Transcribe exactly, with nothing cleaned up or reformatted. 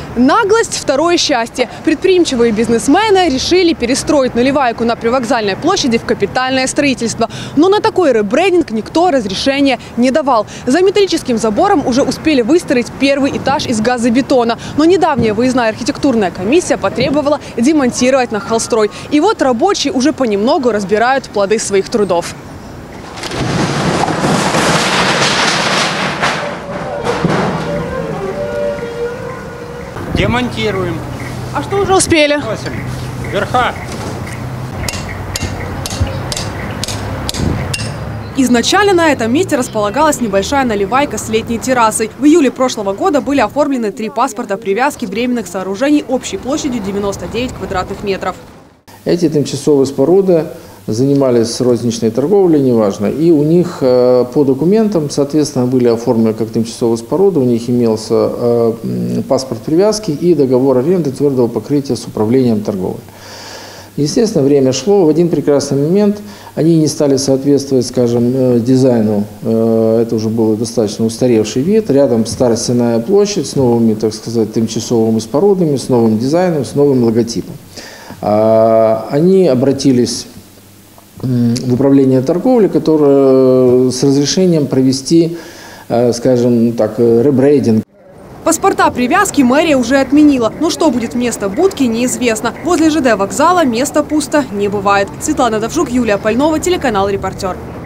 Наглость – второе счастье. Предприимчивые бизнесмены решили перестроить Наливайку на Привокзальной площади в капитальное строительство. Но на такой ребрендинг никто разрешения не давал. За металлическим забором уже успели выстроить первый этаж из газобетона. Но недавняя выездная архитектурная комиссия потребовала демонтировать на холстрой. И вот рабочие уже понемногу разбирают плоды своих трудов. Демонтируем. А что уже успели? Носим. Верха. Изначально на этом месте располагалась небольшая наливайка с летней террасой. В июле прошлого года были оформлены три паспорта привязки временных сооружений общей площадью девяносто девять квадратных метров. Эти тимчасовые споруды занимались розничной торговлей, неважно, и у них э, по документам, соответственно, были оформлены как тимчасовые споруды, у них имелся э, паспорт привязки и договор аренды твердого покрытия с управлением торговли. Естественно, время шло, в один прекрасный момент они не стали соответствовать, скажем, э, дизайну, э, это уже был достаточно устаревший вид, рядом старая стенная площадь с новыми, так сказать, тимчасовыми спорудами, с новым дизайном, с новым логотипом. А, они обратились в управление торговли, которое с разрешением провести, скажем так, ребрендинг. Паспорта привязки мэрия уже отменила. Но что будет вместо будки, неизвестно. Возле ЖД вокзала места пусто не бывает. Светлана Давжук, Юлия Пальнова, телеканал «Репортер».